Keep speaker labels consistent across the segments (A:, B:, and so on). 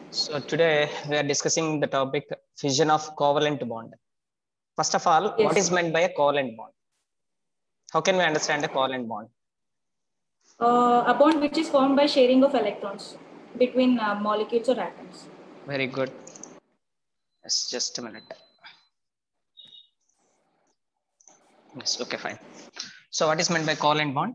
A: So today we are discussing the topic fission of covalent bond. First of all, what
B: Yes.
A: is meant by a covalent bond? How can we understand a covalent bond?
B: A bond which is formed by sharing of electrons between molecules or atoms.
A: Very good. Yes, just a minute. Yes, okay, fine. So what is meant by covalent bond?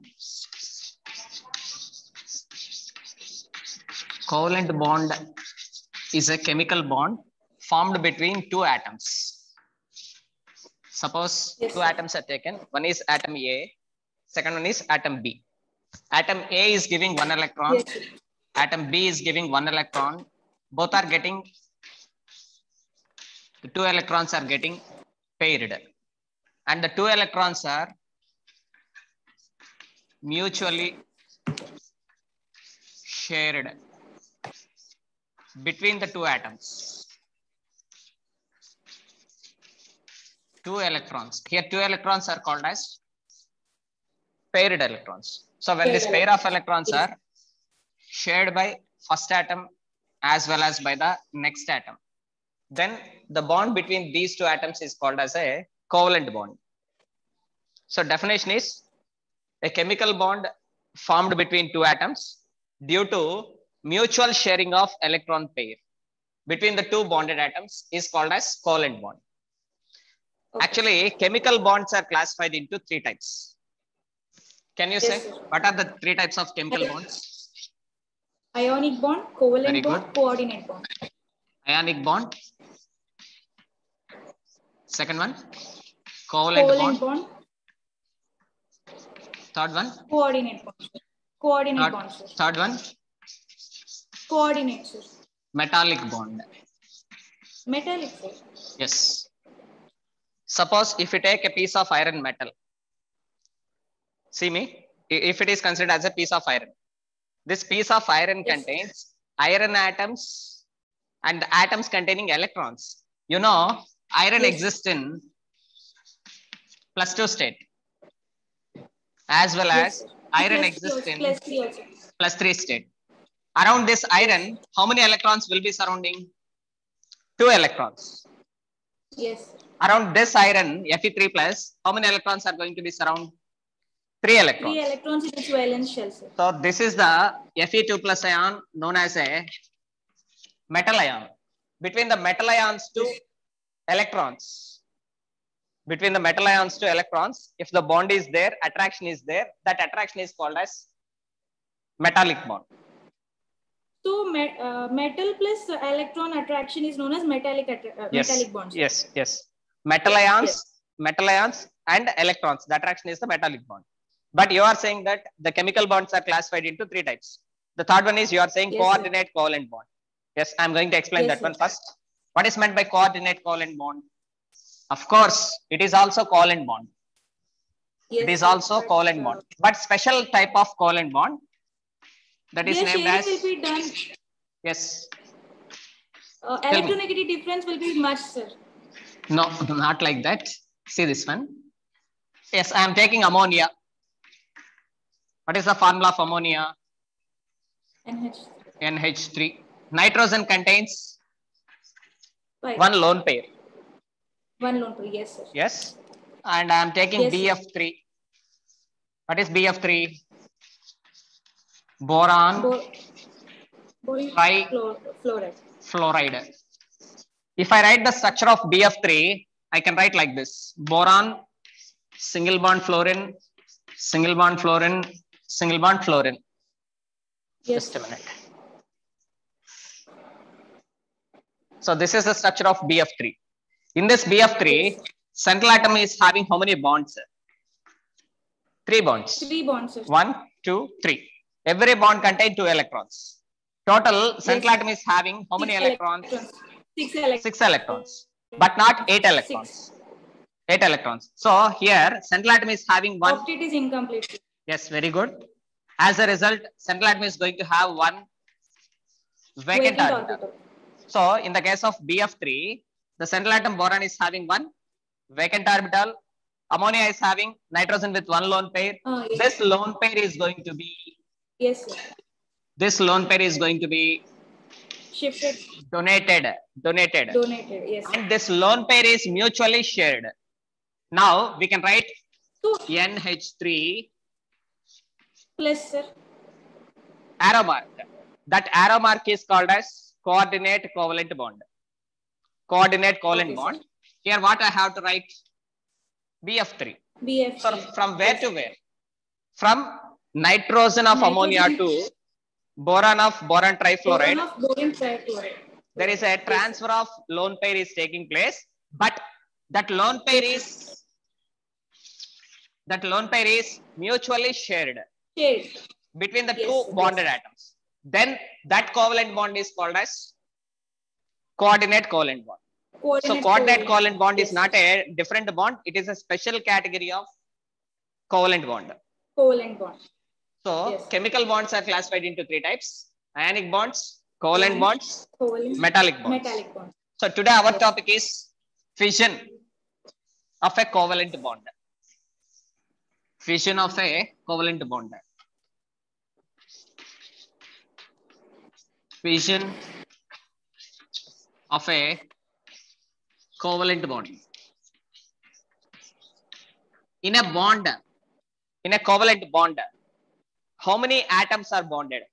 A: Covalent bond is a chemical bond formed between two atoms. Suppose
B: Yes,
A: two
B: sir.
A: atoms are taken. One is atom A, second one is atom B. Atom A is giving one electron,
B: Yes, sir.
A: atom B is giving one electron. Both are getting, the two electrons are getting paired. And the two electrons are mutually shared between the two atoms. Two electrons. Here, two electrons are called as paired electrons. So when this pair of electrons
B: Yes.
A: are shared by first atom as well as by the next atom, then the bond between these two atoms is called as a covalent bond. So definition is a chemical bond formed between two atoms due to mutual sharing of electron pair between the two bonded atoms is called as covalent bond.
B: Okay.
A: Actually, chemical bonds are classified into three types. Can you say
B: Yes, sir.
A: what are the three types of chemical bonds?
B: Ionic bond,
A: Very
B: covalent
A: good.
B: bond, coordinate bond.
A: Ionic bond. Second one, covalent
B: Covalent
A: bond.
B: bond,
A: Third one,
B: coordinate bond. Coordinate bond, sir.
A: third one,
B: Coordinate, sir.
A: metallic bond.
B: Metallic, sir.
A: Yes. Suppose if you take a piece of iron metal, see me, if it is considered as a piece of iron, this piece of iron
B: Yes.
A: contains iron atoms and the atoms containing electrons. You know, iron
B: Yes.
A: exists in +2 state as well
B: Yes,
A: as
B: sir.
A: iron
B: Plus
A: exists
B: three,
A: in
B: also.
A: +3 state. Around this iron,
B: Yes.
A: how many electrons will be surrounding? 2 electrons.
B: Yes, sir.
A: Around this iron, Fe3 plus, how many electrons are going to be surround? 3 electrons.
B: 3 electrons in its valence shell, sir.
A: So this is the Fe2 plus ion known as a metal ion. Between the metal ions to
B: Yes.
A: electrons, between the metal ions to electrons, if the bond is there, attraction is there, that attraction is called as metallic bond.
B: So metal plus electron attraction is known as metallic bonds.
A: Yes. Metal ions and electrons, the attraction is the metallic bond. But you are saying that the chemical bonds are classified into three types. The third one is you are saying
B: Yes,
A: coordinate covalent bond. Yes, I'm going to explain
B: Yes,
A: that one
B: sir.
A: first. What is meant by coordinate covalent bond? Of course, it is also covalent bond.
B: Yes,
A: It is
B: sir.
A: also covalent bond, but special type of covalent bond that is
B: Their
A: named
B: sharing
A: as,
B: will be done.
A: yes.
B: Electronegativity difference will be much, sir.
A: No, not like that. See this one. Yes, I am taking ammonia. What is the formula of ammonia?
B: NH.
A: NH3. Nitrogen contains
B: Right.
A: one lone pair.
B: One lone pair, yes, sir.
A: Yes. And I am taking
B: Yes,
A: BF3. What is BF3? Boron
B: fluoride.
A: Fluoride. If I write the structure of BF3, I can write like this. Boron, single bond fluorine, single bond fluorine, single bond fluorine.
B: Yes.
A: Just a minute. So this is the structure of BF3. In this BF3,
B: Yes.
A: central atom is having how many bonds? 3 bonds.
B: 3 bonds, sir.
A: 1, 2, 3. Every bond contains 2 electrons. Total central atom is having how many electrons? 6 electrons. But not 8 electrons. 8 electrons. So here central atom is having one.
B: Octet is incomplete.
A: Yes, very good. As a result, central atom is going to have one vacant orbital. So in the case of BF3, the central atom boron is having one vacant orbital. Ammonia is having nitrogen with one lone pair.
B: Yes.
A: This lone pair is going to be.
B: Yes, sir.
A: This lone pair is going to be
B: Shifted.
A: Donated.
B: Donated. Yes.
A: And this lone pair is mutually shared. Now we can write
B: So
A: NH3
B: plus, sir.
A: arrow mark. That arrow mark is called as coordinate covalent bond. Coordinate covalent bond.
B: Sir.
A: Here what I have to write? BF3.
B: BF3.
A: So from where to where? From nitrogen of ammonia to boron of boron trifluoride. There is a transfer of lone pair is taking place, but that lone pair is mutually shared between the two bonded atoms. Then that covalent bond is called as coordinate covalent bond. So coordinate covalent bond is not a different bond. It is a special category of covalent bond. So chemical bonds are classified into three types: ionic bonds, covalent bonds, metallic bonds. So today our topic is fission of a covalent bond. Fission of a covalent bond. Fission of a covalent bond. In a bond, in a covalent bond, how many atoms are bonded?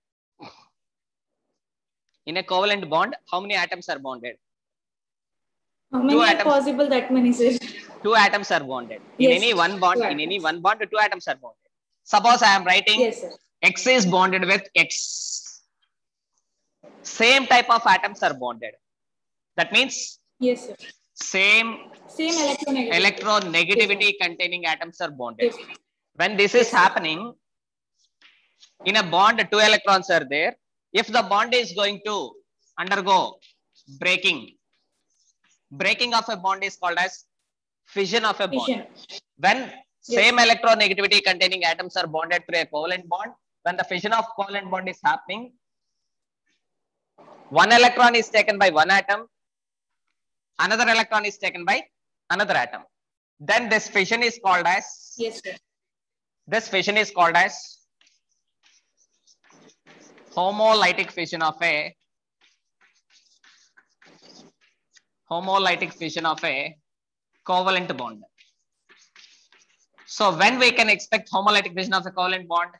A: In a covalent bond, how many atoms are bonded?
B: How many are possible? That many, sir.
A: 2 atoms are bonded. In any one bond, 2 atoms are bonded. Suppose I am writing X is bonded with X. Same type of atoms are bonded. That means same electronegativity containing atoms are bonded. When this is happening, in a bond, 2 electrons are there. If the bond is going to undergo breaking of a bond is called as fission of a bond. When same electronegativity containing atoms are bonded through a covalent bond, when the fission of covalent bond is happening, one electron is taken by one atom, another electron is taken by another atom. Then this fission is called as homolytic fission of a covalent bond. So when we can expect homolytic fission of a covalent bond?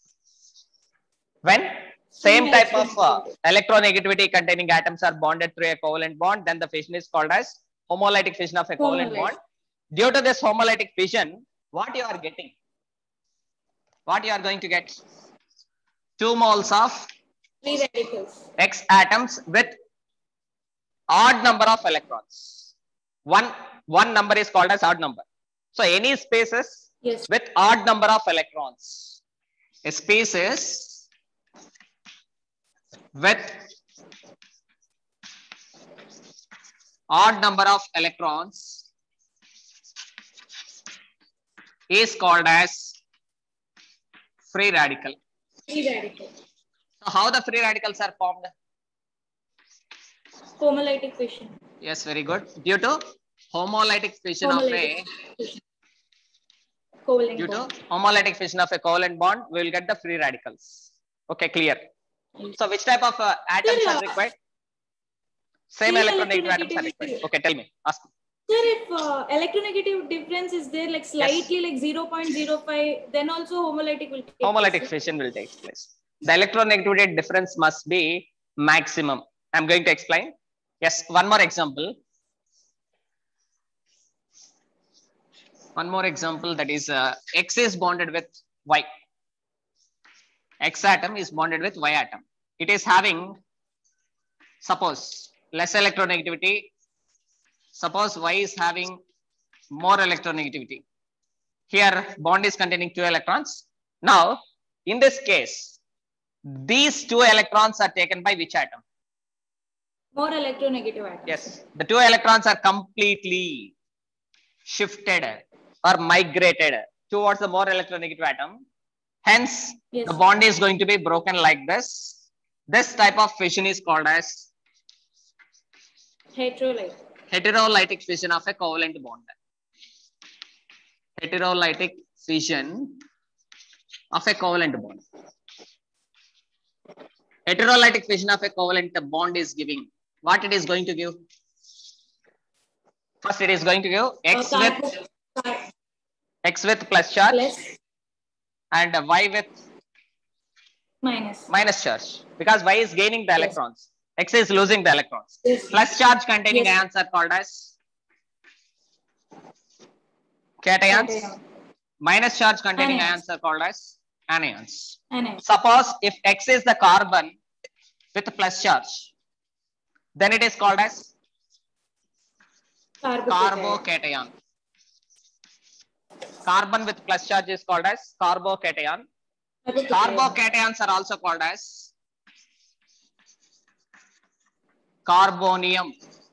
A: When same type of electronegativity containing atoms are bonded through a covalent bond, then the fission is called as homolytic fission of a covalent bond. Due to this homolytic fission, what you are getting? What you are going to get? 2 moles of
B: free radicals.
A: X atoms with odd number of electrons. One number is called as odd number. So any spaces with odd number of electrons. A spaces with odd number of electrons is called as free radical. So how the free radicals are formed?
B: Homolytic fission.
A: Yes, very good. Due to homolytic fission of a covalent bond, we will get the free radicals. Okay, clear. So which type of atoms are required? Same electronegative atoms are required. Okay, tell me. Ask me.
B: Sir, if electronegative difference is there like slightly like 0.05, then also homolytic will take
A: homolytic fission will take place. The electronegativity difference must be maximum. I am going to explain. Yes, one more example. That is X is bonded with Y. X atom is bonded with Y atom. It is having, suppose, less electronegativity. Suppose Y is having more electronegativity. Here, bond is containing 2 electrons. Now, in this case, these 2 electrons are taken by which atom?
B: More electronegative atoms.
A: Yes, the 2 electrons are completely shifted or migrated towards the more electronegative atom. Hence, the bond is going to be broken like this. This type of fission is called as heterolytic fission of a covalent bond. Heterolytic fission of a covalent bond. heterolytic fission of a covalent bond is giving, what it is going to give? First, it is going to give X with plus charge
B: plus
A: and Y with minus charge, because Y is gaining the electrons. X is losing the electrons. Plus charge containing ions are called as cations. Minus charge containing ions are called as anions. Suppose if X is the carbon with plus charge, then it is called as carbocation. Carbon with plus charge is called as carbocation. Carbocations are also called as carbonium.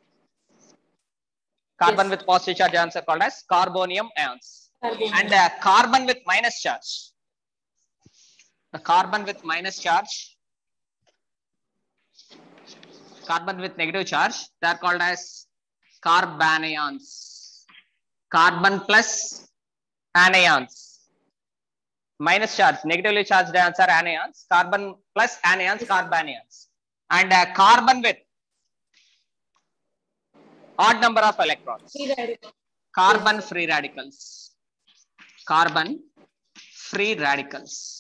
A: Carbon with positive charge ions are called as carbonium ions. And carbon with minus charge. The carbon with minus charge, carbon with negative charge, they are called as carbanions. Carbon plus anions. Minus charge, negatively charged ions are anions. Carbon plus anions, carbanions. And carbon with odd number of electrons. Carbon free radicals. Carbon free radicals.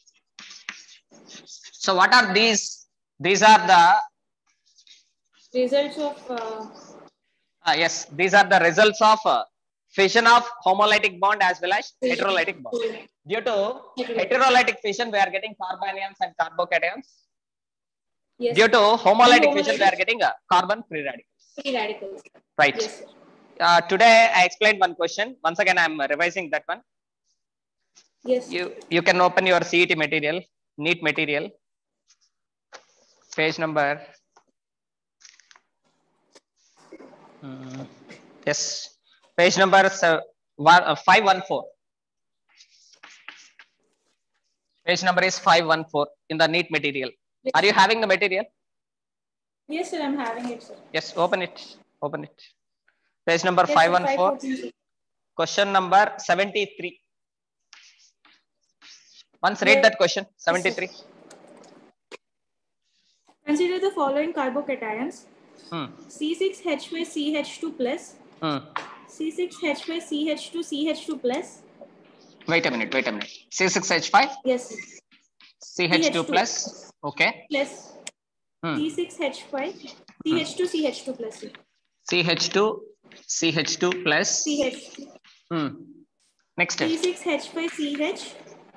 A: So what are these? These are the
B: results of
A: yes, these are the results of fission of homolytic bond as well as heterolytic bond. Due to heterolytic fission, we are getting carbanions and carbocations.
B: Yes.
A: Due to homolytic fission, we are getting carbon free radicals.
B: Free radicals.
A: Right.
B: Yes,
A: today I explained one question. Once again, I am revising that one.
B: Yes.
A: You can open your CET material, NEET material, page number. Yes, page number 514. Page number is 514 in the NEET material.
B: Yes.
A: Are you having the material?
B: Yes, sir, I'm having it, sir.
A: Yes, open it. Open it. Page number
B: Yes,
A: 514. Question number 73. Once read that question. 73.
B: Yes, consider the following carbocations. C6H5CH2 plus. C6H5CH2 plus.
A: Wait a minute. C6H5?
B: Yes.
A: CH2 plus. Okay.
B: Plus. C6H5 CH2 plus.
A: CH2 plus.
B: CH2.
A: Next.
B: C6H5CH.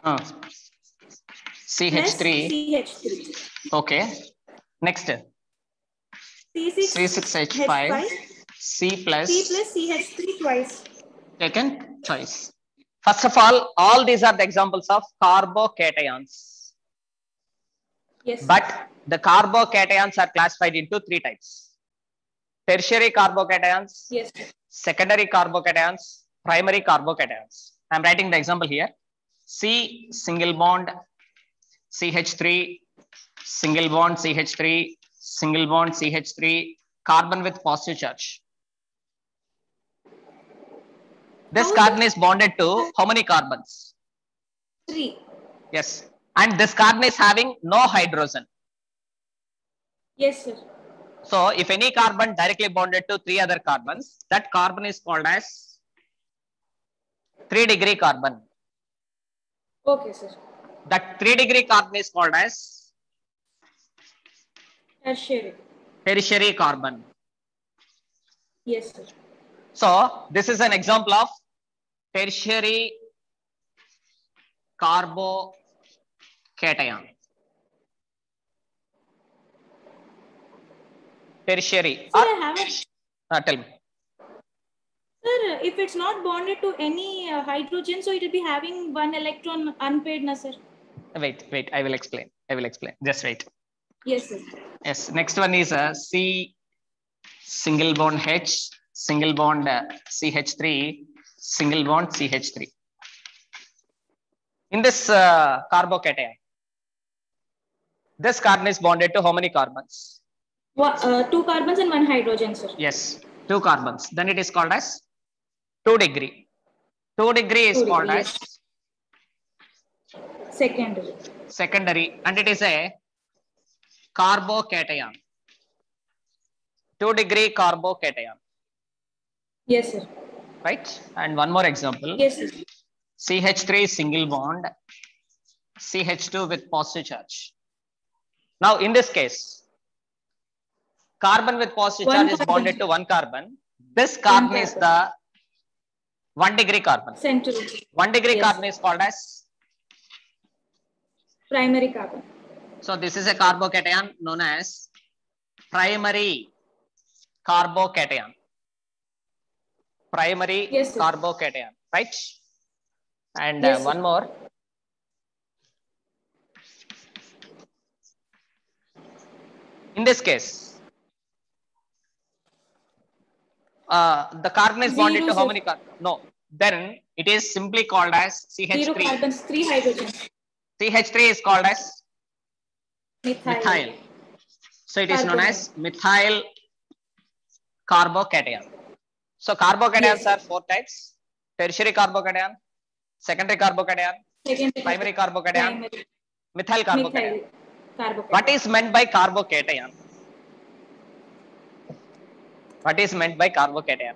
A: CH3.
B: CH3.
A: Okay. Next. C6H5. C plus
B: CH3 twice.
A: Taken twice. First of all these are the examples of carbocations.
B: Yes.
A: But the carbocations are classified into three types. Tertiary carbocations,
B: yes,
A: secondary carbocations, primary carbocations. I am writing the example here. C single bond CH3, single bond CH3, single bond CH3, carbon with positive charge. This carbon is bonded to how many carbons?
B: 3.
A: Yes. And this carbon is having no hydrogen.
B: Yes, sir.
A: So, if any carbon directly bonded to 3 other carbons, that carbon is called as 3-degree carbon.
B: Okay, sir.
A: That 3-degree carbon is called as tertiary carbon.
B: Yes, sir.
A: So, this is an example of tertiary carbocation. Tertiary.
B: Sir, I have it.
A: Tell me.
B: Sir, if it's not bonded to any hydrogen, so it will be having 1 electron unpaired, na, sir?
A: Wait. I will explain. Just wait.
B: Yes, sir.
A: Yes. Next one is C single bond H, single bond CH3, single bond CH3. In this carbocation, this carbon is bonded to how many carbons?
B: 2 carbons and 1 hydrogen, sir.
A: Yes, 2 carbons. Then it is called as 2-degree. 2-degree is called as
B: secondary.
A: Secondary, and it is a carbocation. 2 degree carbocation.
B: Yes, sir.
A: Right? And one more example.
B: Yes, sir.
A: CH3 single bond, CH2 with positive charge. Now, in this case, carbon with positive charge is bonded to one carbon. This carbon is the 1 degree carbon.
B: Central.
A: 1 degree carbon is called as
B: primary carbon.
A: So this is a carbocation known as primary carbocation. Primary carbocation, right? And one more. In this case, the carbon is bonded to how many carbons? No. Then it is simply called as CH3.
B: 0 carbons, 3 hydrogens.
A: CH3 is called as methyl. So it is known as methyl carbocation. So carbocations are 4 types: tertiary carbocation, secondary carbocation, primary carbocation, methyl carbocation. What is meant by carbocation? What is meant by carbocation?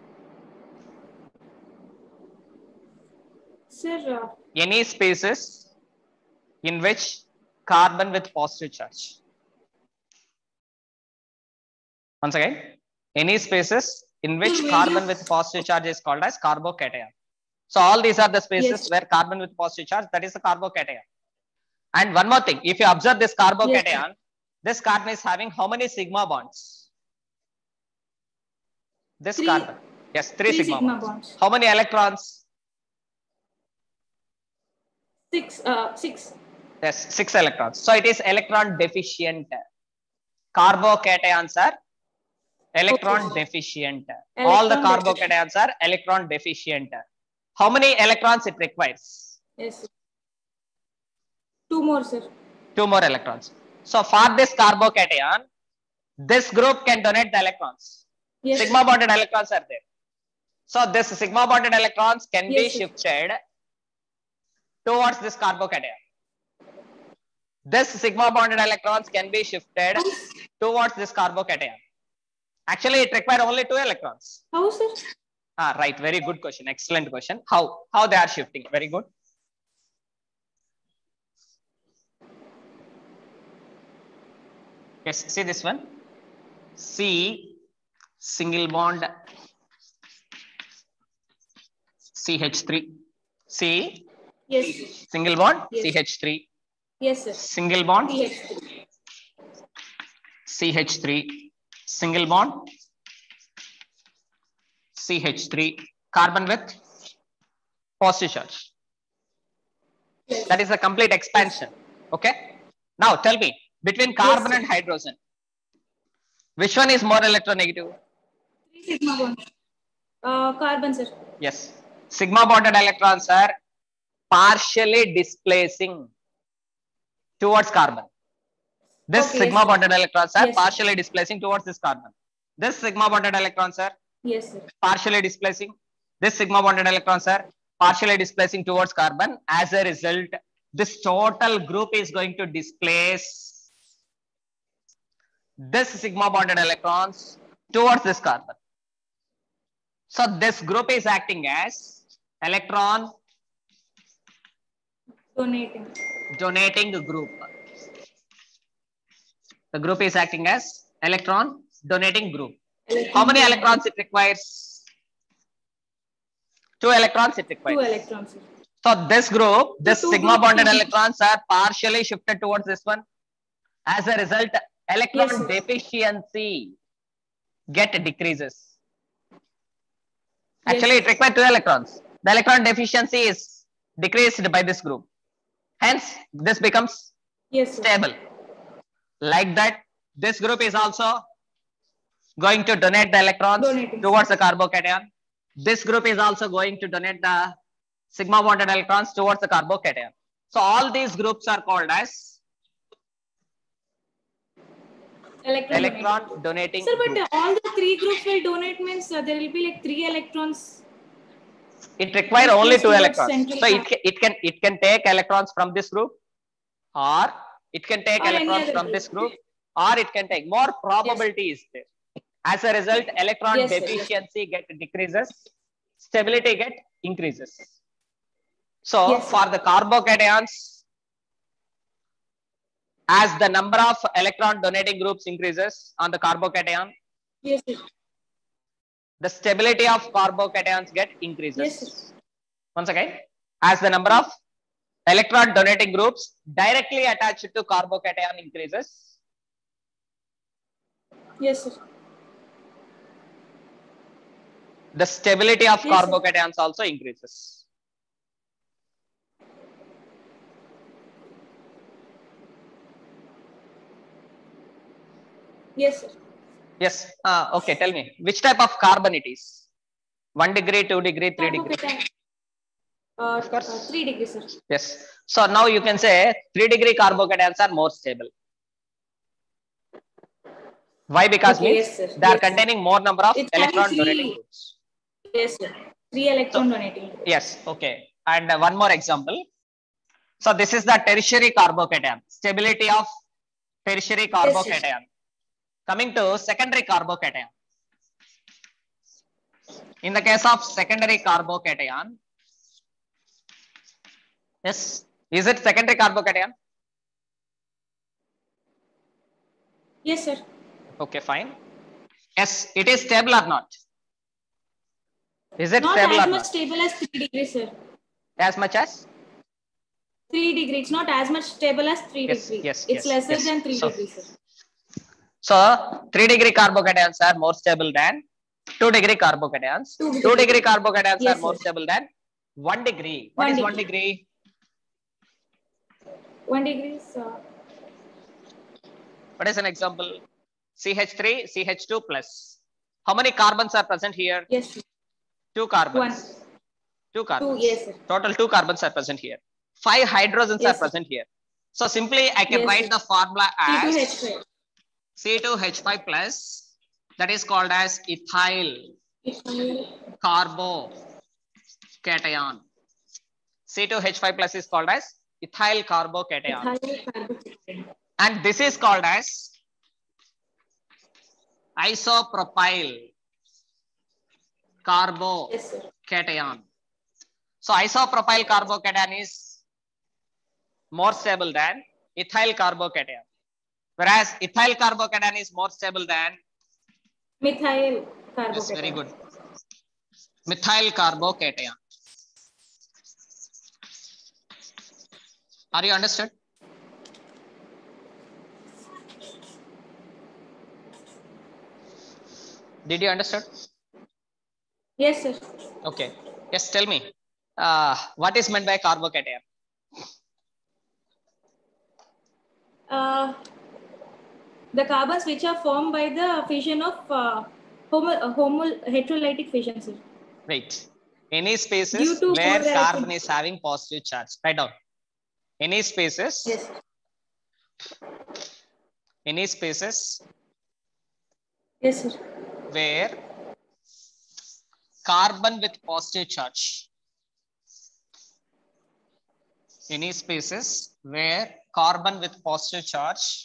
B: Sir,
A: any species in which carbon with positive charge. Once again, any species in which carbon with positive charge is called as carbocation. So all these are the species where carbon with positive charge, that is the carbocation. And one more thing, if you observe this carbocation, this carbon is having how many sigma bonds? This carbon. Yes, 3 sigma bonds. How many electrons?
B: 6.
A: Yes, 6 electrons. So it is electron deficient. Carbocations are electron deficient. All the carbocations are electron deficient. How many electrons it requires?
B: Yes. 2 more, sir.
A: 2 more electrons. So for this carbocation, this group can donate the electrons. Yes, sigma bonded electrons are there. So this sigma bonded electrons can be shifted towards this carbocation. This sigma bonded electrons can be shifted towards this carbocation. Actually, it requires only 2 electrons.
B: How, sir?
A: Right. Very good question. Excellent question. How they are shifting? Very good. Yes. See this one. C single bond CH3. C.
B: Yes.
A: Single bond CH3.
B: Yes, sir.
A: Single bond CH3. Single bond CH3. Carbon with positive charge. Yes. That is the complete expansion. Okay. Now tell me, between carbon and hydrogen, which one is more electronegative?
B: 3 sigma bonds. Carbon, sir.
A: Yes. Sigma bonded electrons are partially displacing towards carbon. This sigma bonded electrons are partially displacing towards this carbon. This sigma bonded electrons are partially displacing. This sigma bonded electrons are partially displacing towards carbon. As a result, this total group is going to displace this sigma bonded electrons towards this carbon. So this group is acting as electron donating group. The group is acting as electron donating group. How many electrons it requires? 2 electrons it requires.
B: 2 electrons.
A: So this group, this sigma bonded electrons are partially shifted towards this one. As a result, electron deficiency decreases. Actually, it requires 2 electrons. The electron deficiency is decreased by this group. Hence, this becomes stable. Like that, this group is also going to donate the electrons towards the carbocation. This group is also going to donate the sigma bonded electrons towards the carbocation. So all these groups are called as electron donating.
B: Sir, but all the 3 groups will donate means there will be like 3 electrons.
A: It requires only 2 electrons. So it can take electrons from this group, or it can take electrons from this group, or it can take more probability is there. As a result, electron
B: Yes, sir.
A: deficiency get decreases, stability get increases. So
B: Yes, sir.
A: for the carbocations, as the number of electron donating groups increases on the carbocation,
B: Yes, sir.
A: the stability of carbocations get increases.
B: Yes, sir.
A: Once again, as the number of electron donating groups directly attached to carbocation increases,
B: Yes, sir.
A: the stability of
B: Yes, sir.
A: carbocations also increases.
B: Yes, sir.
A: Yes. Okay. Tell me, which type of carbon it is? 1 degree, 2 degree, 3 degree.
B: Carbocation.
A: Of course.
B: 3 degrees, sir.
A: Yes. So now you can say 3 degree carbocations are more stable. Why? Because
B: Okay,
A: means
B: yes, sir.
A: they are
B: Yes, sir.
A: containing more number of
B: It's having
A: electron donating
B: three.
A: groups.
B: Yes, sir. 3 electron donating.
A: Yes. Okay. And one more example. So this is the tertiary carbocation. Stability of tertiary carbocation.
B: Yes,
A: Coming to secondary carbocation. In the case of secondary carbocation, yes, is it secondary carbocation?
B: yes, sir.
A: Okay, fine. Yes, it is stable or not? Is it
B: Not
A: stable
B: as
A: or
B: much
A: not?
B: stable as 3 degrees, sir.
A: As much as?
B: 3 degrees. It's not as much stable as 3
A: Yes,
B: degrees.
A: yes,
B: It's
A: yes,
B: lesser
A: yes.
B: than 3
A: So,
B: degrees, sir.
A: So 3 degree carbocations are more stable than 2 degree carbocations. 2 degree carbocations
B: Yes,
A: are more
B: sir.
A: stable than 1 degree. What
B: 1
A: is 1
B: degree.
A: degree?
B: 1 degrees.
A: What is an example? CH3, CH2 plus. How many carbons are present here?
B: Yes, sir.
A: 2 carbons.
B: 1.
A: 2 carbons.
B: 2, yes, sir.
A: Total 2 carbons are present here. 5 hydrogens
B: Yes,
A: are present here. So simply I can
B: Yes,
A: write
B: sir.
A: the formula as
B: C2H5.
A: C2H5 plus, that is called as ethyl carbocation. C2H5 plus is called as ethyl carbocation. And this is called as isopropyl carbocation. So isopropyl carbocation is more stable than ethyl carbocation. Whereas ethyl carbocation is more stable than
B: methyl carbocation.
A: Yes, very good. Methyl carbocation. Are you understood? Did you understood?
B: Yes, sir.
A: Okay. Yes, tell me. What is meant by carbocation?
B: The carbons which are formed by the fission of heterolytic fission, sir.
A: Right. Any spaces where carbon is having positive charge. Write down. Any spaces.
B: Yes.
A: Any spaces.
B: Yes, sir.
A: Where carbon with positive charge. Any spaces where carbon with positive charge.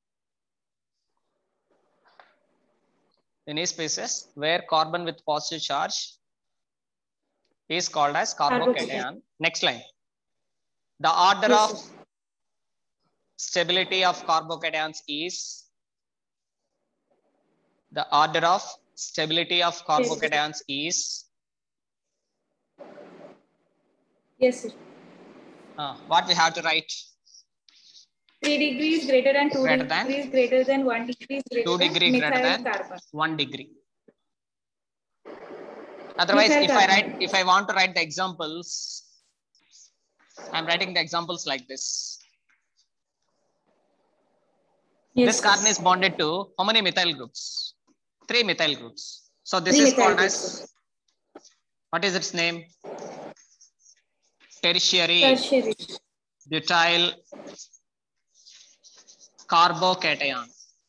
A: Any spaces where carbon with positive charge is called as carbocation. Next line. The order of stability of carbocations is the order of stability of carbocations is.
B: Yes, sir.
A: What we have to write?
B: 3 degrees greater than 2
A: greater
B: degrees greater than 1 degree greater
A: 2 degree
B: than
A: greater than
B: carbon.
A: 1 degree. Otherwise, if I want to write the examples, I'm writing the examples like this.
B: Yes,
A: this carbon is bonded to how many methyl groups? 3 methyl groups. So this is called as, what is its name? Tertiary butyl carbocation.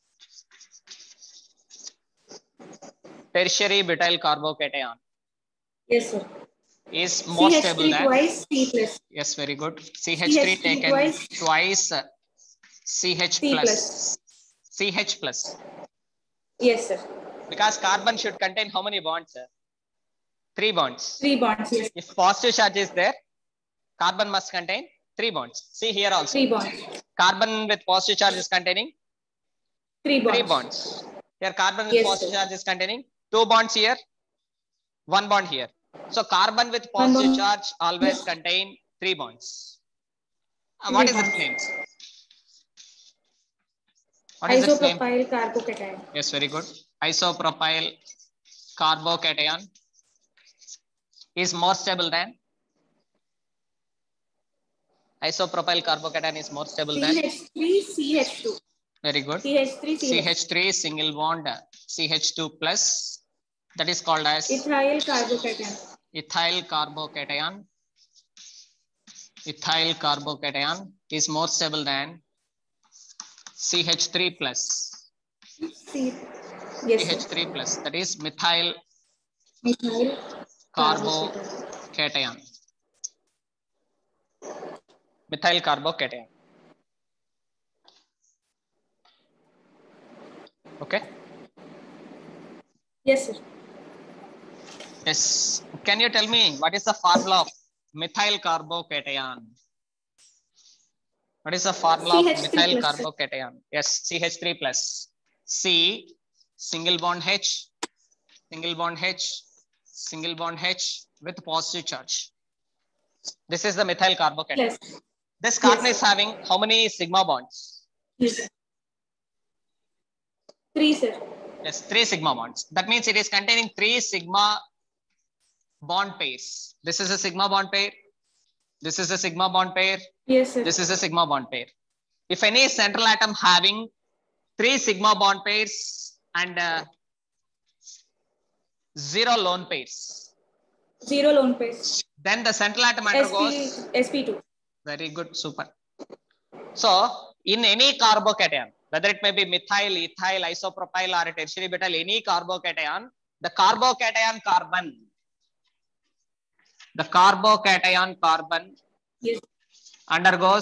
A: Tertiary butyl carbocation.
B: Yes, sir.
A: Is more stable than
B: twice C plus.
A: Yes, very good. CH3 taken twice CH plus. CH plus.
B: Yes, sir.
A: Because carbon should contain how many bonds, sir? 3 bonds.
B: 3 bonds. Yes.
A: If positive charge is there, carbon must contain 3 bonds. See here also.
B: 3 bonds.
A: Carbon with positive charge is containing
B: 3 bonds.
A: 3 bonds. Here carbon with
B: Yes,
A: positive
B: sir.
A: charge is containing 2 bonds here, 1 bond here. So carbon with
B: One
A: positive
B: bond.
A: charge always contain 3 bonds. What is its name? What is its name?
B: Isopropyl carbocation.
A: Yes, very good. Isopropyl carbocation is more stable than isopropyl carbocation is more stable than
B: CH3CH2.
A: very good. CH3 single bond CH2 plus, that is called as
B: ethyl carbocation.
A: Ethyl carbocation. Ethyl carbocation is more stable than CH3 plus.
B: Yes,
A: CH3 plus, that is methyl carbocation. Methyl carbocation. Okay.
B: Yes, sir.
A: Yes. Can you tell me what is the formula of methyl carbocation? What is the formula of methyl carbocation? Yes, CH3 plus. C single bond H, single bond H, single bond H with positive charge. This is the methyl carbocation.
B: Yes.
A: This carbon is having how many sigma bonds?
B: Yes. 3, sir.
A: Yes, 3 sigma bonds. That means it is containing 3 sigma bond pairs. This is a sigma bond pair. This is a sigma bond pair.
B: Yes, sir.
A: This is a sigma bond pair. If any central atom having 3 sigma bond pairs and 0 lone pairs.
B: 0 lone pairs.
A: Then the central atom undergoes
B: sp2.
A: Very good, super. So in any carbocation, whether it may be methyl, ethyl, isopropyl or tertiary butyl, any carbocation, the carbocation carbon
B: Yes.
A: undergoes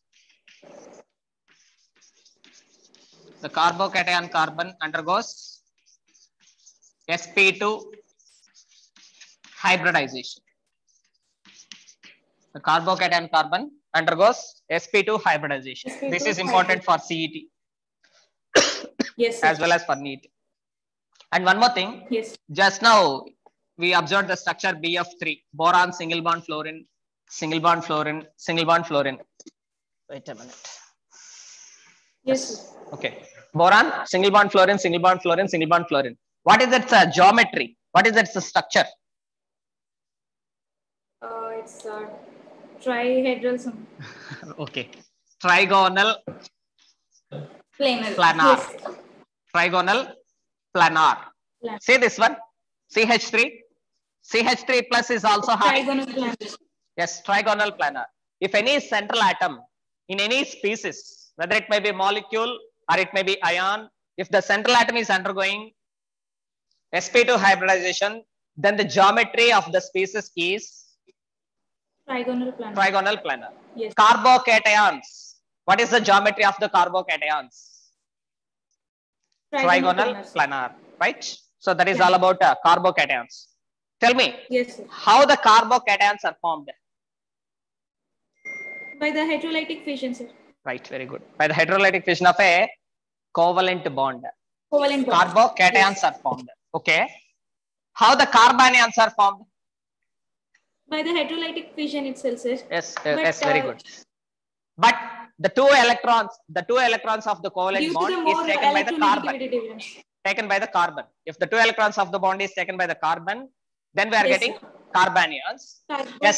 A: sp2 hybridization. The carbocation carbon undergoes sp2 hybridization.
B: sp2
A: this is important for CET.
B: Yes, sir.
A: As well as for NEET. And one more thing.
B: Yes.
A: Just now we observed the structure BF3, boron, single bond fluorine, single bond fluorine, single bond fluorine. Wait a minute.
B: Yes, sir.
A: Okay. Boron, single bond fluorine, single bond fluorine, single bond fluorine. What is its geometry? What is its structure?
B: It's trihedral.
A: Okay. Trigonal
B: planar.
A: Planar.
B: Yes.
A: Trigonal planar. See this one. CH3. CH3 plus is also having.
B: Trigonal planar.
A: Yes, trigonal planar. If any central atom in any species, whether it may be molecule or it may be ion, if the central atom is undergoing sp2 hybridization, then the geometry of the species is
B: trigonal planar.
A: Trigonal planar.
B: Yes.
A: Carbocations. What is the geometry of the carbocations? Trigonal planar. Right? So that is all about carbocations. Tell me,
B: yes, sir,
A: how the carbocations are formed?
B: By the hydrolytic fission, sir.
A: Right, very good. By the hydrolytic fission of a covalent bond.
B: Covalent bond.
A: Carbocations are formed. Okay. How the carbanions are formed?
B: By the hydrolytic fission itself, sir.
A: Yes, yes, very good. But the two electrons of the covalent bond is taken by the carbon. Taken by the carbon. If the 2 electrons of the bond is taken by the carbon, then we are getting carbanions. Yes.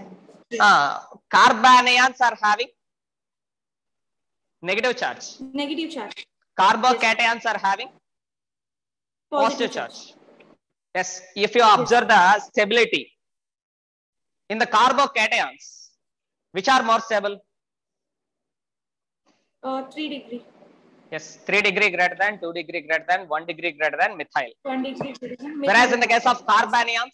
A: Carbanions are having negative charge.
B: Negative charge.
A: Carbocations are having positive charge. Yes. If you observe the stability in the carbocations, which are more stable?
B: 3 degree.
A: Yes, 3 degree greater than, 2 degree greater than, 1 degree greater than methyl.
B: 1 degree greater than methyl.
A: Whereas in the case of carbanions,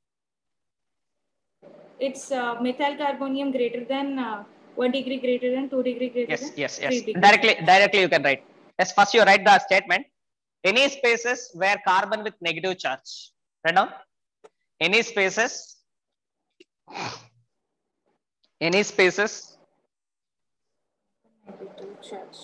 B: it's methyl carbonium greater than 1 degree greater than, 2 degree greater than.
A: Yes.
B: 3 degree.
A: Directly you can write. Yes, first you write the statement. Any spaces where carbon with negative charge. Write down. Any spaces. Any spaces
B: Negative charge.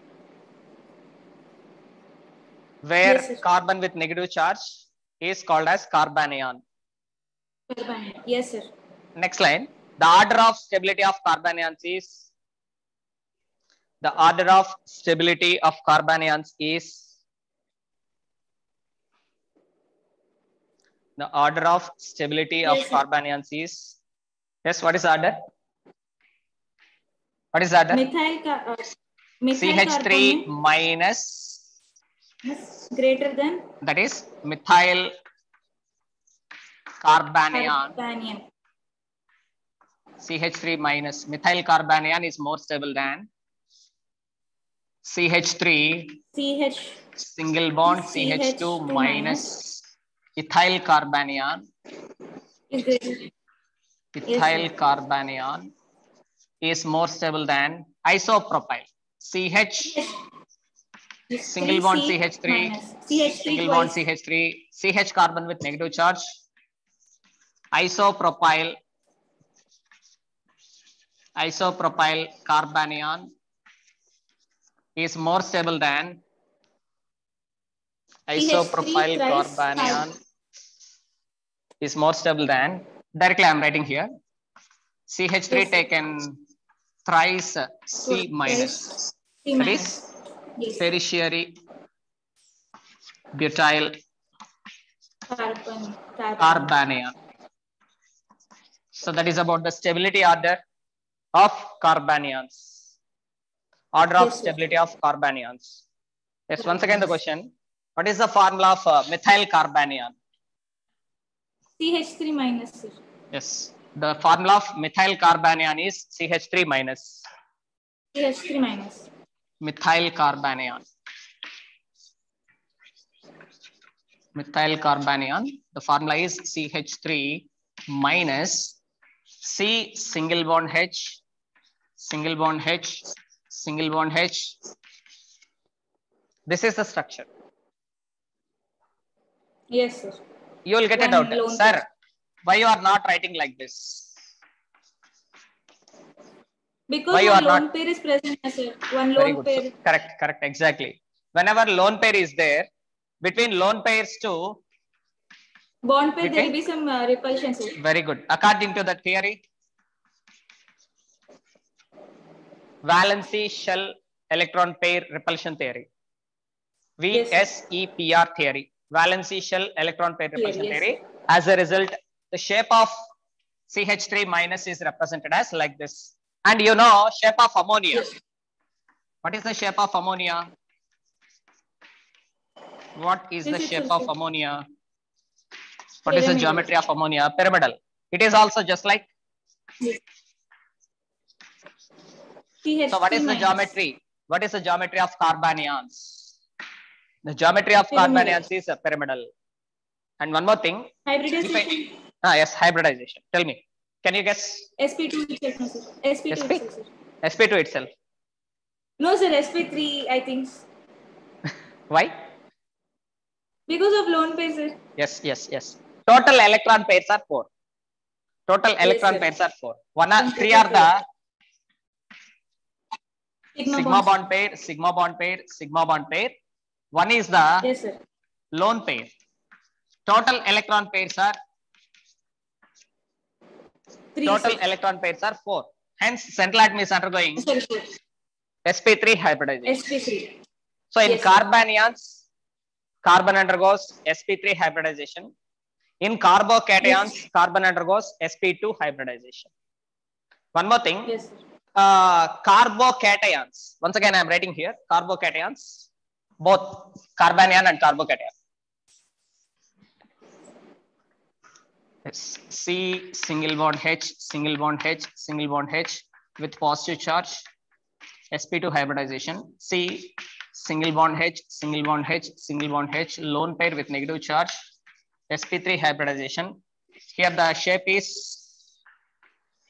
A: where
B: Yes, sir.
A: carbon with negative charge is called as carbanion.
B: Carbanion. Yes, sir.
A: Next line. The order of stability of carbanions is the order of stability of carbanions is the order of stability of
B: Yes, sir.
A: carbanions is yes. What is the order? What is the order?
B: Methyl
A: CH3
B: carbanion
A: minus
B: is greater than
A: that is methyl carbanion.
B: carbanion.
A: CH3 minus methyl carbanion is more stable than CH3
B: CH
A: single bond
B: CH2
A: CH2 minus ethyl carbanion.
B: is greater.
A: Ethyl
B: Yes,
A: carbanion is more stable than isopropyl. CH single bond CH3
B: minus CH3
A: single bond
B: twice.
A: CH3 CH carbon with negative charge. Isopropyl carbanion is more stable than isopropyl carbanion is more stable than directly I am writing here CH3
B: Yes,
A: taken thrice C minus.
B: C
A: That
B: minus.
A: is
B: Yes.
A: tertiary butyl
B: Carbanion.
A: carbanion. So that is about the stability order of carbanions. Order of
B: Yes, sir.
A: stability of carbanions. Yes, once again the question. What is the formula of methyl carbanion?
B: CH3 minus, sir.
A: Yes, the formula of methyl carbanion is CH3 minus.
B: CH3 minus.
A: Methyl carbanion. Methyl carbanion. The formula is CH3 minus C single bond H, single bond H, single bond H. This is the structure.
B: Yes, sir.
A: You will get a
B: One
A: doubt.
B: lone
A: Sir,
B: pair.
A: why you are not writing like this?
B: Because
A: Why you
B: one
A: are
B: lone
A: not?
B: pair is present, sir. One
A: Very
B: lone
A: good. So,
B: pair.
A: correct, exactly. Whenever lone pair is there, between lone pairs to
B: Bond pair, there will
A: between
B: be some repulsion, sir.
A: very good. According to the theory, valency shell electron pair repulsion theory.
B: Yes, sir.
A: VSEPR theory. Valency shell electron pair repulsion
B: Yes,
A: theory.
B: sir.
A: As a result, the shape of CH3 minus is represented as like this. And you know, shape of ammonia.
B: Yes.
A: What is the shape of ammonia? What is the
B: This
A: shape
B: itself,
A: of
B: sir.
A: ammonia? What is the
B: Pyramidal.
A: geometry of ammonia? Pyramidal. It is also just like.
B: Yes. CH3
A: So what is the
B: minus.
A: geometry? What is the geometry of carbanions? The geometry of
B: Pyramidal.
A: carbanions is a pyramidal. And one more thing.
B: Hybridization.
A: Yes, hybridization. Tell me. Can you guess?
B: SP2 itself, no, sir. SP2
A: SP?
B: itself, sir.
A: SP2 itself.
B: No, sir. SP3, I think.
A: Why?
B: Because of lone pair, sir.
A: Yes. Total electron pairs are 4. Total electron
B: sir.
A: pairs are 4. Three
B: Total
A: are the
B: Sigma
A: bond pair, sigma bond pair, sigma bond pair. One is the
B: Yes, sir.
A: lone pair. Total electron pairs are
B: 3,
A: total
B: sir.
A: electron pairs are 4. Hence, central atom is undergoing
B: Sorry, sir.
A: sp3 hybridization.
B: SP3.
A: So in
B: Yes, sir.
A: carbanions, carbon undergoes sp3 hybridization. In carbocations,
B: Yes.
A: carbon undergoes sp2 hybridization. One more thing.
B: Yes, sir.
A: Carbocations. Once again, I am writing here carbocations, both carbanion and carbocation. Yes. C single bond H, single bond H, single bond H with positive charge, sp2 hybridization. C single bond H, single bond H, single bond H, lone pair with negative charge, sp3 hybridization. Here the shape is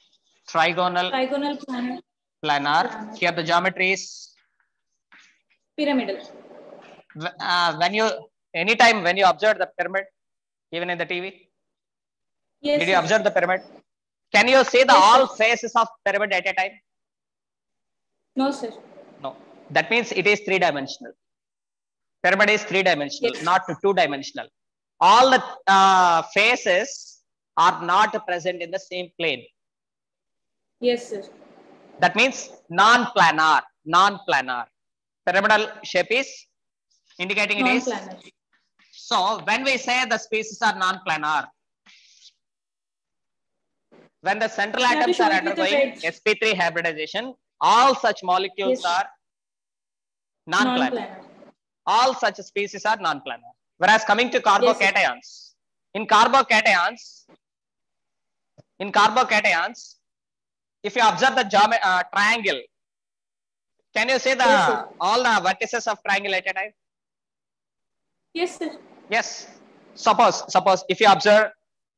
A: trigonal
B: Trigonal planar.
A: planar. Here the geometry is
B: Pyramidal.
A: When you anytime when you observe the pyramid, even in the TV,
B: Yes,
A: did you
B: sir.
A: observe the pyramid? Can you see the
B: Yes,
A: all
B: sir.
A: faces of pyramid at a time?
B: No, sir.
A: No. That means it is three-dimensional. Pyramid is three-dimensional,
B: Yes.
A: not two-dimensional. All the faces are not present in the same plane.
B: Yes, sir.
A: That means non-planar. Non-planar. Pyramidal shape is indicating it is.
B: Non-planar.
A: So when we say the spaces are non-planar, when the central
B: You have to
A: atoms
B: show
A: are
B: it with a
A: undergoing
B: wedge.
A: sp3 hybridization, all such molecules
B: Yes.
A: are non-planar.
B: Non-planar.
A: All such species are non-planar. Whereas coming to
B: Yes, sir.
A: carbocations, in carbocations, if you observe the triangle, can you see the
B: Yes, sir.
A: all the vertices of triangle at a time?
B: Yes, sir.
A: Yes. Suppose if you observe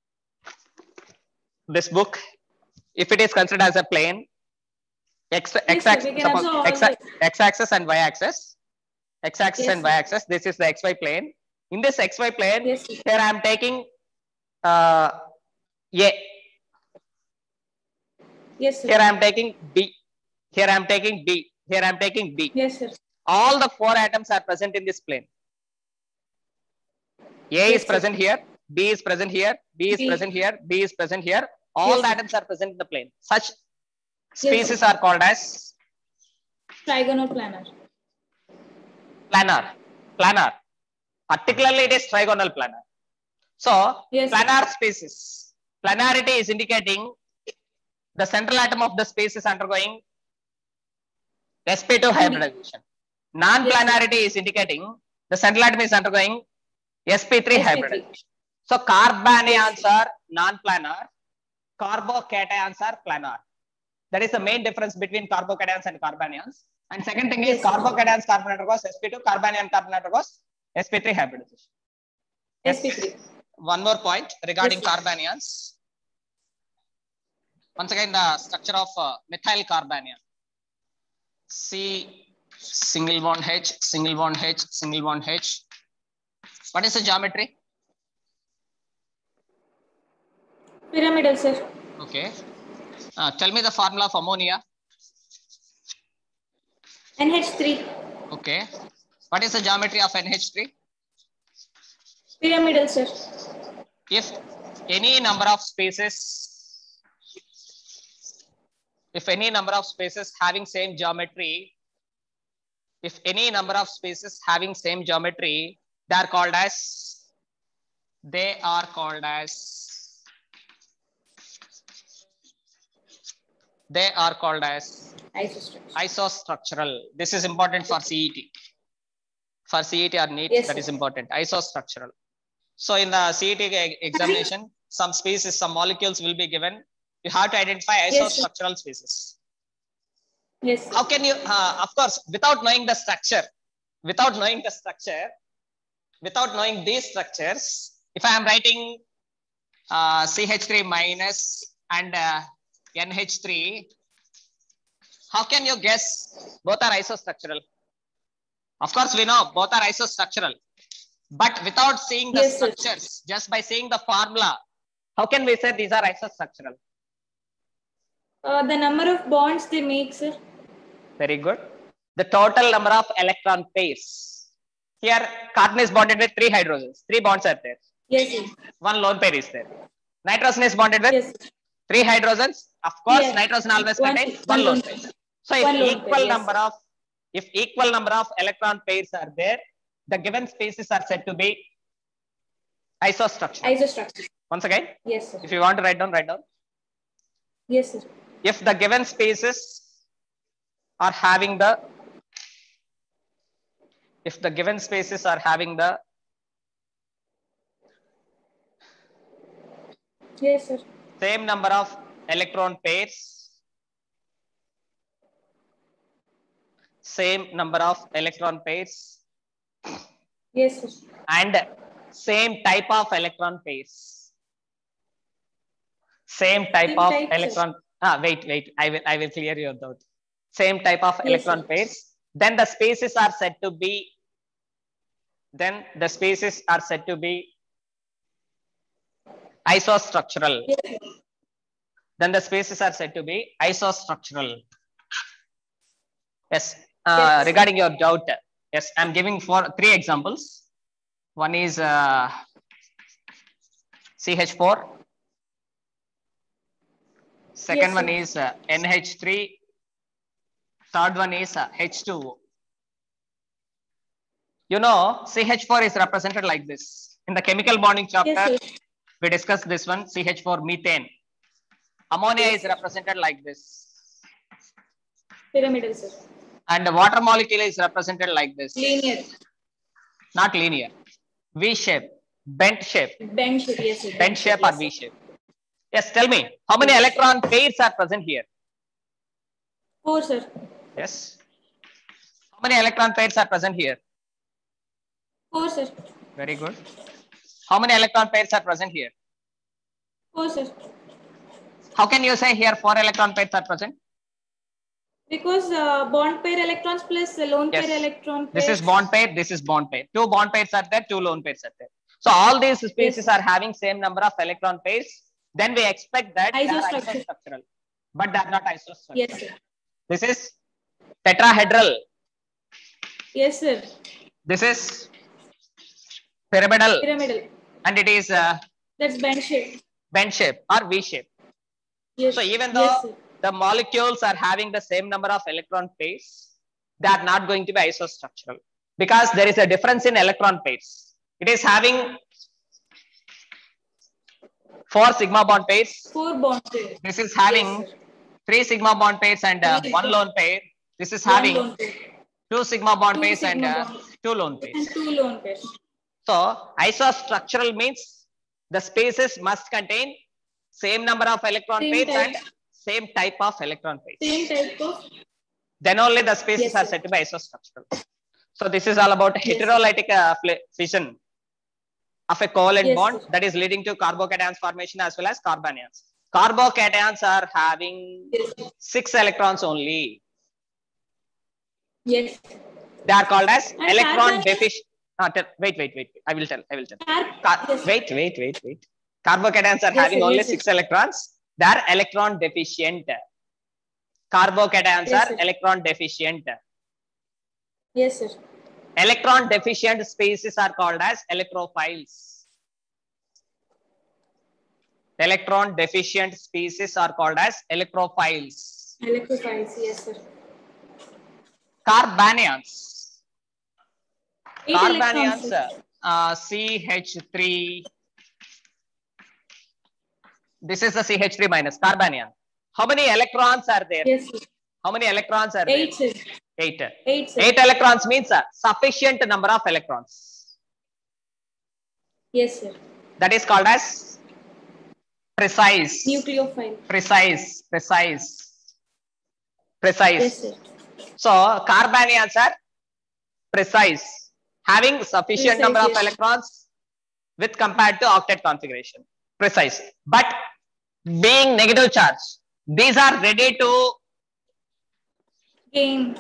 A: this book, if it is considered as a plane,
B: Yes, sir. We can observe all the.
A: x-axis and y-axis, x-axis
B: Yes,
A: and
B: sir.
A: y-axis. This is the xy plane. In this xy plane,
B: Yes, sir.
A: here I am taking A.
B: Yes, sir.
A: Here I am taking B. Here I am taking B. Here I am taking B.
B: Yes, sir.
A: All the four atoms are present in this plane. A
B: Yes,
A: is
B: sir.
A: present here, B is present here, B is
B: B.
A: present here, B is present here. All
B: Yes,
A: the
B: sir.
A: atoms are present in the plane. Such
B: Yes,
A: species
B: sir.
A: are called as
B: Trigonal planar.
A: planar. Planar. Particularly, it is trigonal planar. So,
B: Yes, sir.
A: planar species. Planarity is indicating the central atom of the space is undergoing sp2 hybridization. Non-planarity is indicating the central atom is undergoing sp3
B: sp3.
A: hybridization. So, carbanions
B: Yes.
A: are non-planar, carbocations are planar. That is the main difference between carbocations and carbanions. And second thing is
B: Yes, sir.
A: carbocations carbon undergoes sp2, carbanion carbon undergoes sp3 hybridization. Yes.
B: sp3.
A: One more point regarding
B: Yes, sir.
A: carbanions. Once again, the structure of methyl carbanion. C single bond H, single bond H, single bond H. What is the geometry?
B: Pyramidal, sir.
A: Okay. Tell me the formula of ammonia.
B: NH3.
A: Okay. What is the geometry of NH3?
B: Pyramidal, sir.
A: If any number of spaces, having same geometry, they are called as isostructural. This is important for CET. For CET or NEET,
B: Yes,
A: that
B: sir.
A: is important. Isostructural. So in the CET examination, some molecules will be given. You have to identify
B: Yes, sir.
A: isostructural species.
B: Yes, sir.
A: How can you, of course, without knowing these structures, if I am writing CH3 minus and NH3, how can you guess both are isostructural? Of course, we know both are isostructural, but without seeing the
B: Yes, sir.
A: structures, just by seeing the formula, how can we say these are isostructural?
B: The number of bonds they make, sir.
A: Very good. The total number of electron pairs. Here, carbon is bonded with 3 hydrogens. 3 bonds are there.
B: Yes, sir.
A: 1 lone pair is there. Nitrogen is bonded with
B: Yes, sir.
A: 3 hydrogens. Of course,
B: Yes.
A: nitrogen always
B: One
A: contains 1 lone pair. So, if
B: one lone
A: equal
B: pair, yes,
A: number of electron pairs are there, the given species are said to be isostructural.
B: Isostructure.
A: Once again,
B: Yes, sir.
A: if you want to write down, write down.
B: Yes, sir.
A: If the given species are having the
B: Yes, sir.
A: same number of electron pairs,
B: Yes, sir.
A: and same type of electron pairs. Same type of
B: type,
A: electron. Wait. I will clear your doubt. Same type of
B: Yes,
A: electron
B: sir.
A: pairs then the spaces are said to be, then the spaces are said to be isostructural.
B: Yes.
A: Then the spaces are said to be isostructural. Yes.
B: Yes.
A: Regarding your doubt, yes, I'm giving three examples. One is CH4. Second
B: Yes,
A: one
B: sir.
A: is NH3. Third one is H2O. You know, CH4 is represented like this. In the chemical bonding chapter,
B: Yes, sir.
A: we discussed this one, CH4 methane. Ammonia
B: Yes,
A: is
B: sir.
A: represented like this.
B: Pyramidal, sir.
A: And the water molecule is represented like this.
B: Linear.
A: Not linear. V shape, bent shape.
B: Bend shape, yes, sir.
A: Bent shape or
B: yes,
A: V
B: sir.
A: shape. Yes, tell me, how many
B: Yes.
A: electron pairs are present here?
B: 4, sir.
A: Yes. How many electron pairs are present here?
B: 4, sir.
A: Very good. How many electron pairs are present here?
B: 4, sir.
A: How can you say here 4 electron pairs are present?
B: Because bond pair electrons plus lone
A: Yes.
B: pair electron
A: This
B: pairs.
A: is bond pair, this is bond pair. 2 bond pairs are there, 2 lone pairs are there. So all these spaces
B: Yes.
A: are having same number of electron pairs. Then we expect that they are
B: Isostructure.
A: isostructural, but they are not isostructural.
B: Yes, sir.
A: This is tetrahedral.
B: Yes, sir.
A: This is pyramidal.
B: Pyramidal.
A: And it is
B: That's bend shape.
A: bend shape or V shape.
B: Yes.
A: So even though
B: yes, sir.
A: the molecules are having the same number of electron pairs, they are not going to be isostructural because there is a difference in electron pairs. It is having 4 sigma bond pairs.
B: 4 bond pair.
A: This is having
B: Yes, sir.
A: 3 sigma bond pairs and 1 lone pair. This is
B: One
A: having
B: lone pair.
A: 2 sigma bond
B: 2
A: pairs and
B: sigma bond.
A: 2 lone pairs.
B: And 2 lone pairs.
A: So isostructural means the spaces must contain same number of electron
B: Same
A: pairs
B: type.
A: and same type of electron pairs.
B: Same type of.
A: Then only the spaces
B: Yes,
A: are
B: sir.
A: said to be isostructural. So this is all about
B: Yes, sir.
A: heterolytic fission of a covalent
B: Yes,
A: bond
B: sir.
A: that is leading to carbocations formation as well as carbanions. Carbocations are having
B: Yes, sir.
A: 6 electrons only.
B: Yes.
A: They are called as
B: And
A: electron
B: carbanions-
A: deficient. Wait. I will tell.
B: Yes.
A: Wait. Carbocations are
B: Yes,
A: having
B: sir.
A: only
B: Yes, sir.
A: 6 electrons. They are electron deficient. Carbocations
B: Yes,
A: are
B: sir.
A: electron deficient.
B: Yes, sir.
A: Electron deficient species are called as electrophiles. Electron deficient species are called as electrophiles.
B: Electrophiles. Yes, sir.
A: Carbanions.
B: 8 electrons.
A: Carbanions,
B: Sir.
A: CH3. This is the CH3 minus carbanion. How many electrons are there?
B: Yes, sir.
A: How many electrons are
B: 8,
A: there?
B: sir.
A: 8.
B: 8, sir.
A: 8 electrons means sufficient number of electrons.
B: Yes, sir.
A: That is called as precise.
B: Nucleophile.
A: Precise.
B: Yes, sir.
A: So carbanions are precise, having sufficient
B: Precise,
A: number of
B: yes.
A: electrons with compared to octet configuration. Precise, but being negative charge, these are ready to
B: Gain.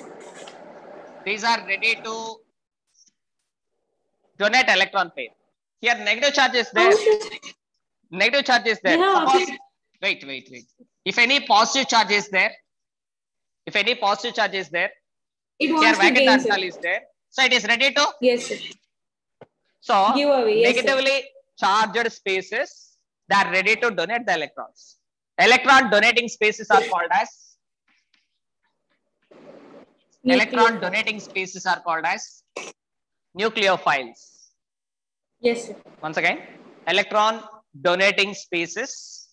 A: donate electron pair. Here negative charge is there.
B: How, sir?
A: Negative charge is there.
B: Yeah,
A: Suppose,
B: okay.
A: wait. If any positive charge is there,
B: It
A: here
B: wants to
A: vacant
B: gain,
A: orbital
B: sir.
A: is there. So it is ready to.
B: Yes, sir.
A: So
B: Give away. Yes, sir.
A: negatively charged spaces, they are ready to donate the electrons. Electron donating spaces are called as nucleophiles.
B: Yes, sir.
A: Once again, electron donating spaces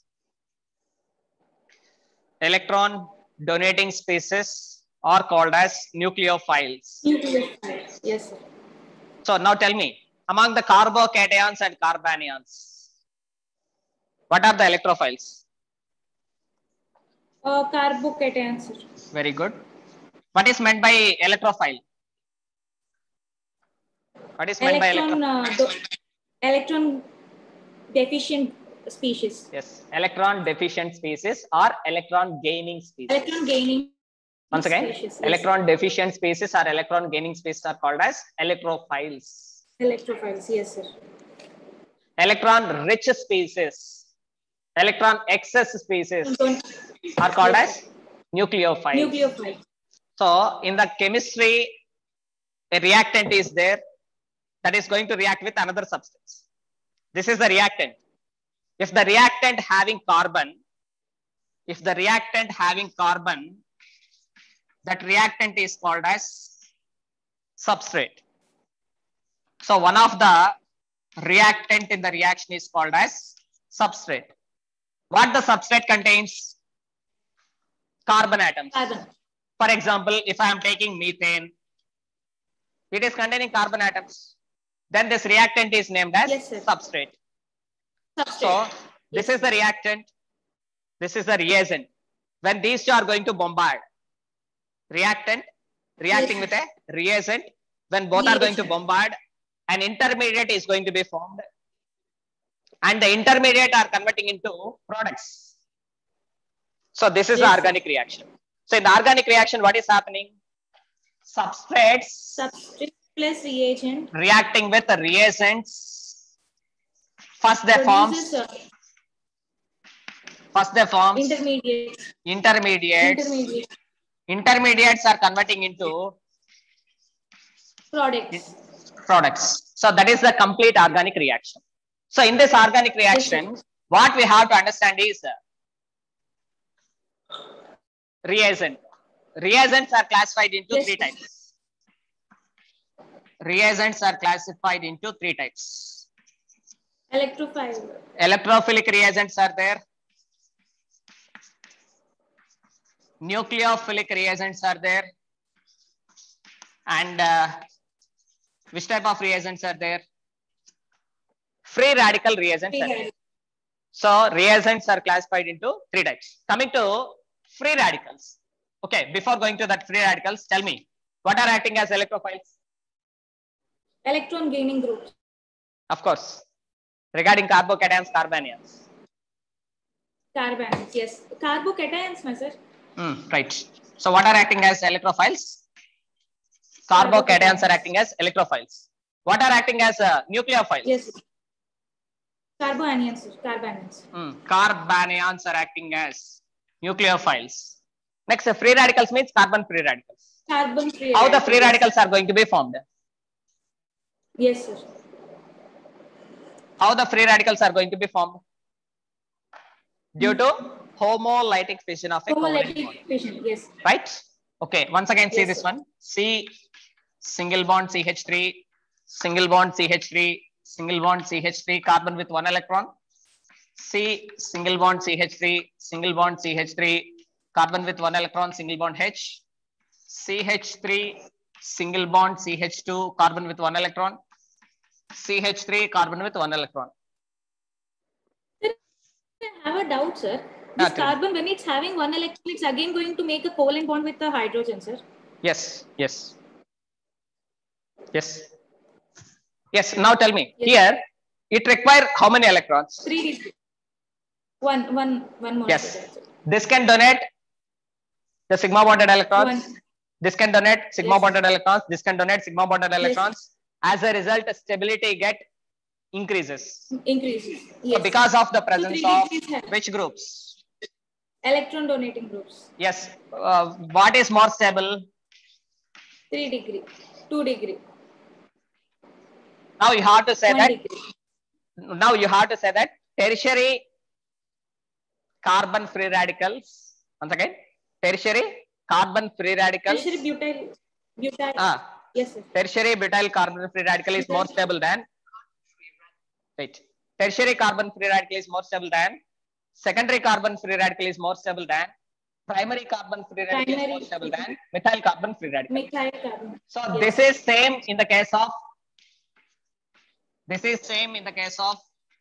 A: are called as nucleophiles.
B: Nucleophiles. Yes, sir.
A: So now tell me, among the carbocations and carbanions, what are the electrophiles?
B: Carbocations, sir.
A: Very good. What is meant by electrophile?
B: Electron deficient species.
A: Yes, electron deficient species or electron gaining species.
B: Electron gaining
A: Once again,
B: Species, yes.
A: electron deficient species or electron gaining species are called as electrophiles.
B: Electrophiles, yes, sir.
A: Electron rich species, electron excess species are called
B: Yes,
A: as
B: sir.
A: nucleophiles.
B: Nucleophile.
A: So in the chemistry, a reactant is there that is going to react with another substance. This is the reactant. If the reactant having carbon, that reactant is called as substrate. So one of the reactant in the reaction is called as substrate. What the substrate contains? Carbon atoms.
B: Carbon.
A: For example, if I am taking methane, it is containing carbon atoms. Then this reactant is named as
B: Yes, sir.
A: substrate.
B: Substrate.
A: So this is the reactant, this is the reagent. When these two are going to bombard, reactant reacting
B: Yes.
A: with a reagent, when both are going to
B: Reagent.
A: bombard, an intermediate is going to be formed, and the intermediate are converting into products. So this is the
B: Yes, sir.
A: organic reaction. So in the organic reaction, what is happening? Substrates
B: Substrate plus reagent
A: reacting with the reagents. First they
B: produces
A: forms
B: intermediate.
A: intermediates. Intermediates are converting into products. So that is the complete organic reaction. So in this organic reaction, what we have to understand is reagent. Reagents are classified into three types. Reagents are classified into three types.
B: Electrophile.
A: Electrophilic reagents are there. Nucleophilic reagents are there. And which type of reagents are there? Free radical reagents are there. So reagents are classified into three types. Coming to free radicals. Okay, before going to that free radicals, tell me, what are acting as electrophiles?
B: Electron gaining groups.
A: Of course. Regarding carbocations, carbanions.
B: Carbanions, yes. Carbocations, my sir.
A: Right. So what are acting as electrophiles? Carbocations are acting as electrophiles. What are acting as nucleophiles?
B: Yes. Carbanions, sir. Carbanions.
A: Carbanions are acting as nucleophiles. Next, free radicals means carbon free radicals.
B: Carbon free.
A: How the free radicals are going to be formed?
B: Yes, sir.
A: How the free radicals are going to be formed? Due to homolytic fission of a covalent bond.
B: Fission, yes.
A: Right? Okay, once again, see
B: Yes,
A: this
B: sir.
A: one. C single bond CH3, single bond CH3, single bond CH3, carbon with one electron. C single bond CH3, single bond CH3, carbon with one electron, single bond H. CH3, single bond CH2, carbon with one electron. CH3, carbon with one electron.
B: I have a doubt, sir. This carbon, when it's having one electron, it's again going to make a covalent bond with the hydrogen, sir.
A: Yes, yes. Yes. Yes, now tell me. Yes. Here, it requires how many electrons?
B: 3. One more.
A: Yes. This can donate the sigma bonded electrons. This can donate sigma bonded electrons. This can donate sigma bonded electrons. As a result, stability increases.
B: Yes.
A: So because of the presence of which groups?
B: Electron donating groups.
A: Yes. What is more stable?
B: 3 degree. 2 degree.
A: Now you have to say that.
B: Degree.
A: Now you have to say that tertiary carbon free radicals. Once again, tertiary carbon free radicals.
B: Tertiary butyl. Yes, sir.
A: Tertiary butyl carbon free radical is more stable than. Right. Tertiary carbon free radical is more stable than. Secondary carbon free radical is more stable than. Primary carbon free radical is more stable than methyl carbon free radical.
B: Methyl carbon.
A: So this is same in the case of. This is same in the case of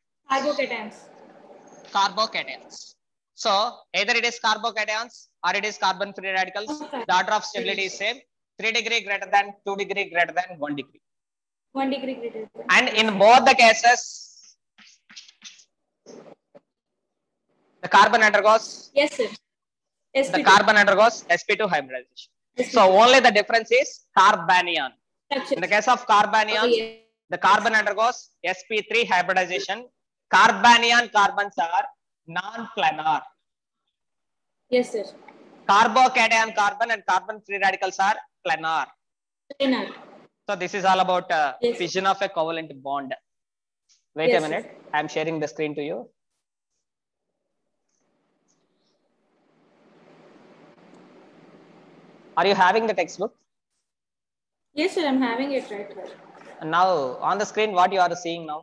A: carbocations. So either it is carbocations or it is carbon free radicals.
B: Okay.
A: The order of stability is same. 3 degree greater than 2 degree greater than 1 degree.
B: 1 degree greater than.
A: And in both the cases, the carbon undergoes.
B: Yes, sir. sp2.
A: The carbon undergoes sp2 hybridization.
B: sp2.
A: So only the difference is carbanion.
B: Structure.
A: In the case of carbanions,
B: yes.
A: the carbon undergoes sp3 hybridization. Carbanion carbons are non-planar.
B: Yes, sir.
A: Carbocation carbon and carbon free radicals are planar.
B: Planar.
A: So this is all about
B: yes,
A: fission of a covalent bond. Wait
B: yes,
A: a minute.
B: sir.
A: I am sharing the screen to you. Are you having the textbook?
B: Yes, sir. I'm having it right.
A: And now on the screen, what you are seeing now?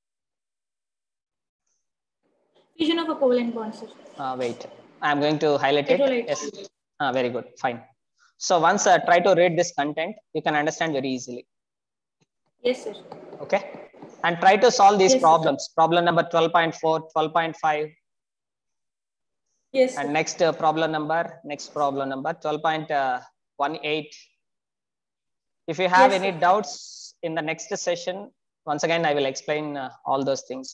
B: Fission of a covalent bond, sir.
A: Wait. I am going to highlight it.
B: Electrolyte.
A: Yes. Very good. Fine. So once try to read this content, you can understand very easily.
B: Yes, sir.
A: Okay. And try to solve these
B: yes,
A: problems.
B: Sir.
A: Problem number 12.4, 12.5.
B: Yes.
A: And next problem number 12.18. If you have
B: yes,
A: any
B: sir.
A: doubts in the next session, once again, I will explain all those things.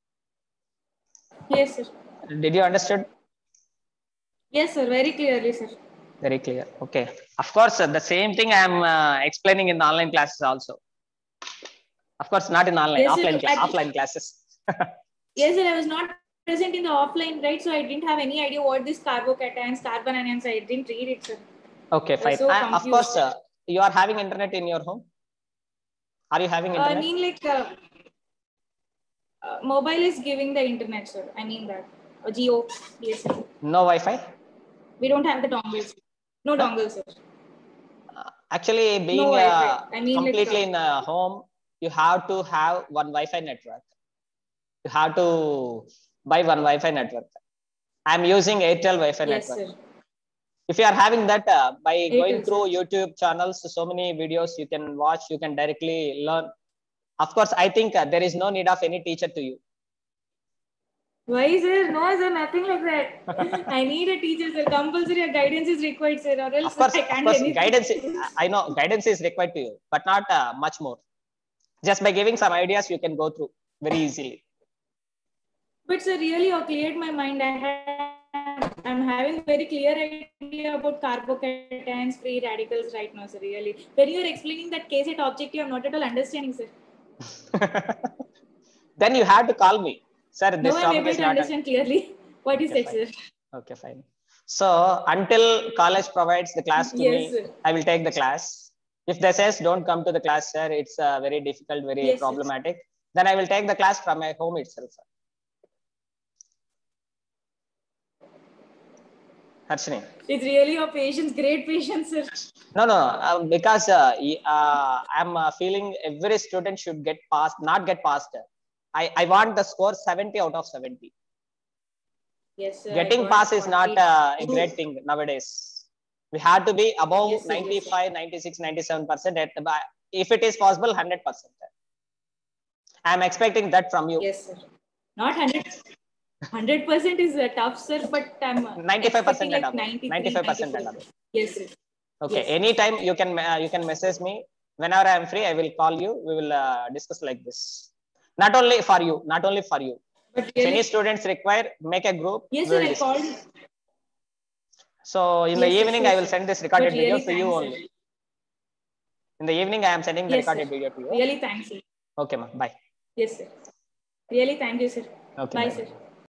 B: Yes, sir.
A: Did you understood?
B: Yes, sir. Very clearly, sir.
A: Very clear. Okay. Of course, the same thing I am explaining in the online classes also. Of course, not in online,
B: yes,
A: offline classes.
B: yes, sir. I was not present in the offline, right? So I didn't have any idea what this carbocations, carbon anions. I didn't read it, sir.
A: Okay, fine.
B: So
A: of course, you are having internet in your home. Are you having internet?
B: I mean, like mobile is giving the internet, sir. I mean that. Geo. Yes, sir.
A: No Wi-Fi.
B: We don't have the dongles. No dongles, sir.
A: Actually, being
B: no I mean,
A: completely
B: like,
A: in a home, you have to have one Wi-Fi network. You have to buy one Wi-Fi network. I'm using Airtel Wi-Fi
B: yes,
A: network.
B: Sir.
A: If you are having that, by
B: Airtel,
A: going through
B: sir.
A: YouTube channels, so many videos you can watch, you can directly learn. Of course, I think there is no need of any teacher to you.
B: Why, sir? No, sir, nothing like that. I need a teacher, sir. Compulsory guidance is required, sir. Or else
A: Of course,
B: I can't
A: guidance. I know guidance is required to you, but not much more. Just by giving some ideas, you can go through very easily.
B: But sir, really, you cleared my mind. I'm having very clear idea about carbocations, free radicals right now, sir. Really, when you are explaining that case-at objective, I'm not at all understanding, sir.
A: Then you have to call me. Sir, this
B: now
A: topic
B: I'm able
A: is
B: to
A: not
B: understand clearly what you said,
A: fine.
B: sir.
A: Okay, fine. So until college provides the class to
B: yes,
A: me,
B: sir.
A: I will take the class. If they says don't come to the class, sir, it's very difficult, very
B: yes,
A: problematic. Sir. Then I will take the class from my home itself. Sir. Harshini.
B: It's really your patience, great patience, sir.
A: No, because I'm feeling every student should get passed, not get passed. I want the score 70 out of 70.
B: Yes, sir.
A: Getting pass is not a great thing nowadays. We have to be above yes, 95, yes, 96, 97%. If it is possible, 100%. I'm expecting that from you.
B: Yes, sir. Not 100% is tough, sir, but I'm
A: 95%
B: like
A: 95%.
B: Yes, sir.
A: Okay.
B: Yes,
A: anytime you can message me. Whenever I am free, I will call you. We will discuss like this. Not only for you. But really, if any students require, make a group.
B: Yes, sir. I called.
A: So in the evening, I will send this recorded video to you only.
B: Sir.
A: In the evening, I am sending the recorded video to you.
B: Really, thanks, sir.
A: Okay, ma. Bye.
B: Yes, sir. Really, thank you, sir.
A: Okay,
B: bye. Sir.